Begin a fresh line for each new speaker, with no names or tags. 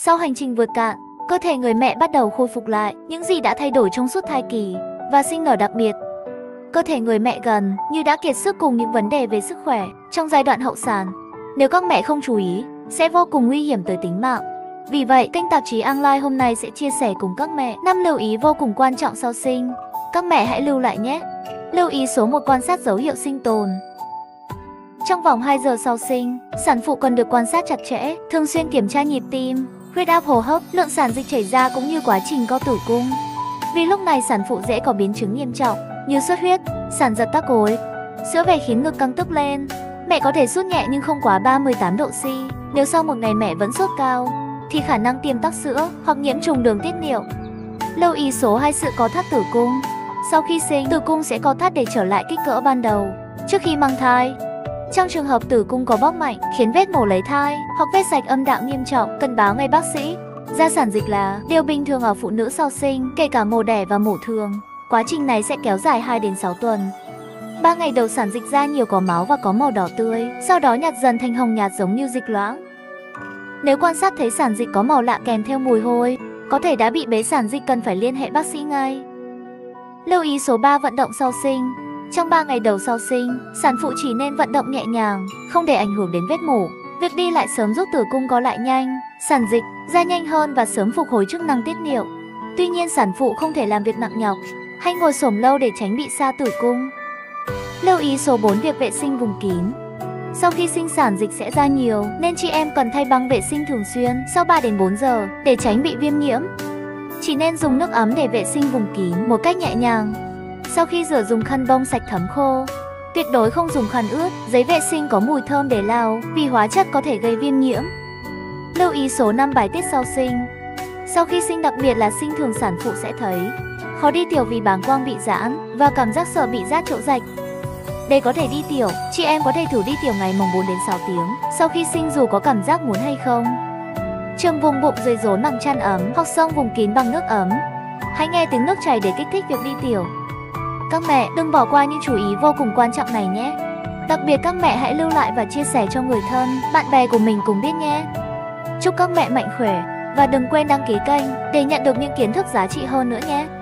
Sau hành trình vượt cạn, cơ thể người mẹ bắt đầu khôi phục lại những gì đã thay đổi trong suốt thai kỳ và sinh nở đặc biệt. Cơ thể người mẹ gần như đã kiệt sức cùng những vấn đề về sức khỏe trong giai đoạn hậu sản. Nếu các mẹ không chú ý, sẽ vô cùng nguy hiểm tới tính mạng. Vì vậy, kênh tạp chí Online hôm nay sẽ chia sẻ cùng các mẹ 5 lưu ý vô cùng quan trọng sau sinh. Các mẹ hãy lưu lại nhé! Lưu ý số 1: quan sát dấu hiệu sinh tồn. Trong vòng 2 giờ sau sinh, sản phụ cần được quan sát chặt chẽ, thường xuyên kiểm tra nhịp tim, huyết áp, hô hấp, lượng sản dịch chảy ra cũng như quá trình co tử cung. Vì lúc này sản phụ dễ có biến chứng nghiêm trọng như xuất huyết, sản giật tắc ối. Sữa về khiến ngực căng tức lên. Mẹ có thể sốt nhẹ nhưng không quá 38 độ C. Nếu sau một ngày mẹ vẫn sốt cao, thì khả năng tiêm tắc sữa hoặc nhiễm trùng đường tiết niệu. Lưu ý số 2: sự co thắt tử cung. Sau khi sinh, tử cung sẽ co thắt để trở lại kích cỡ ban đầu trước khi mang thai. Trong trường hợp tử cung có bóp mạnh khiến vết mổ lấy thai hoặc vết rạch âm đạo nghiêm trọng, cần báo ngay bác sĩ. Ra sản dịch là điều bình thường ở phụ nữ sau sinh, kể cả mổ đẻ và mổ thường. Quá trình này sẽ kéo dài 2 đến 6 tuần. 3 ngày đầu sản dịch ra nhiều có máu và có màu đỏ tươi, sau đó nhạt dần thành hồng nhạt giống như dịch loãng. Nếu quan sát thấy sản dịch có màu lạ kèm theo mùi hôi, có thể đã bị bế sản dịch, cần phải liên hệ bác sĩ ngay. Lưu ý số 3: vận động sau sinh. Trong 3 ngày đầu sau sinh, sản phụ chỉ nên vận động nhẹ nhàng, không để ảnh hưởng đến vết mổ. Việc đi lại sớm giúp tử cung co lại nhanh, sản dịch ra nhanh hơn và sớm phục hồi chức năng tiết niệu. Tuy nhiên, sản phụ không thể làm việc nặng nhọc hay ngồi xổm lâu để tránh bị sa tử cung. Lưu ý số 4: việc vệ sinh vùng kín. Sau khi sinh, sản dịch sẽ ra nhiều nên chị em cần thay băng vệ sinh thường xuyên sau 3 đến 4 giờ để tránh bị viêm nhiễm. Chỉ nên dùng nước ấm để vệ sinh vùng kín một cách nhẹ nhàng. Sau khi rửa, dùng khăn bông sạch thấm khô. Tuyệt đối không dùng khăn ướt, giấy vệ sinh có mùi thơm để lau vì hóa chất có thể gây viêm nhiễm. Lưu ý số 5: bài tiết sau sinh. Sau khi sinh, đặc biệt là sinh thường, sản phụ sẽ thấy khó đi tiểu vì bàng quang bị giãn và cảm giác sợ bị rát chỗ rạch. Để có thể đi tiểu, chị em có thể thử đi tiểu ngày mồng 4 đến 6 tiếng sau khi sinh dù có cảm giác muốn hay không. Chườm vùng bụng dưới rốn bằng chăn ấm hoặc xông vùng kín bằng nước ấm. Hãy nghe tiếng nước chảy để kích thích việc đi tiểu. Các mẹ đừng bỏ qua những chú ý vô cùng quan trọng này nhé. Đặc biệt các mẹ hãy lưu lại và chia sẻ cho người thân, bạn bè của mình cùng biết nhé. Chúc các mẹ mạnh khỏe và đừng quên đăng ký kênh để nhận được những kiến thức giá trị hơn nữa nhé.